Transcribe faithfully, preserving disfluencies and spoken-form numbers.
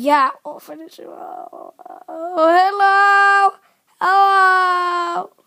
Ja, of het is wel. Oh, hello. Hello.